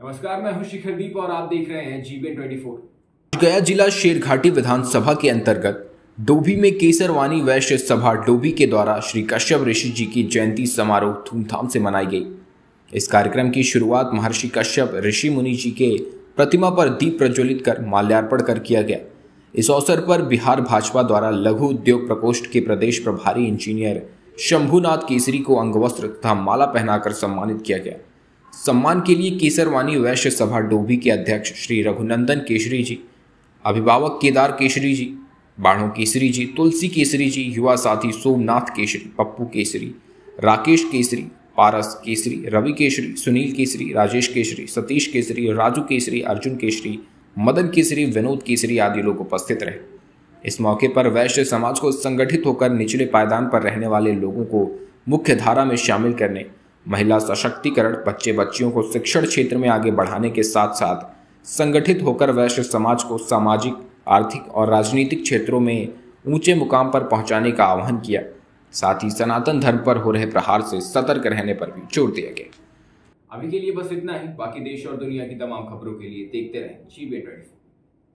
नमस्कार, मैं हूं शिखरदीप और आप देख रहे हैं जीबीएन 24। गया जिला शेरघाटी विधानसभा के अंतर्गत डोभी में केसरवानी वैश्य सभा डोभी के द्वारा श्री कश्यप ऋषि जी की जयंती समारोह धूमधाम से मनाई गई। इस कार्यक्रम की शुरुआत महर्षि कश्यप ऋषि मुनि जी के प्रतिमा पर दीप प्रज्वलित कर माल्यार्पण कर किया गया। इस अवसर पर बिहार भाजपा द्वारा लघु उद्योग प्रकोष्ठ के प्रदेश प्रभारी इंजीनियर शंभुनाथ केसरी को अंगवस्त्र तथा माला पहनाकर सम्मानित किया गया। सम्मान के लिए केसरवानी वैश्य सभा डोभी के अध्यक्ष श्री रघुनंदन केसरी जी, अभिभावक केदार केसरी जी, बाढ़ों केसरी जी, तुलसी केसरी जी, युवा साथी सोमनाथ केसरी, पप्पू केसरी, राकेश केसरी, पारस केसरी, रवि केसरी, सुनील केसरी, राजेश केसरी, सतीश केसरी, राजू केसरी, अर्जुन केसरी, मदन केसरी, विनोद केसरी आदि लोग उपस्थित रहे। इस मौके पर वैश्य समाज को संगठित होकर निचले पायदान पर रहने वाले लोगों को मुख्य धारा में शामिल करने, महिला सशक्तिकरण, बच्चे बच्चियों को शिक्षण क्षेत्र में आगे बढ़ाने के साथ साथ संगठित होकर वैश्य समाज को सामाजिक, आर्थिक और राजनीतिक क्षेत्रों में ऊंचे मुकाम पर पहुंचाने का आह्वान किया। साथ ही सनातन धर्म पर हो रहे प्रहार से सतर्क रहने पर भी जोर दिया गया। अभी के लिए बस इतना ही। बाकी देश और दुनिया की तमाम खबरों के लिए देखते रहें जीबीएन 24।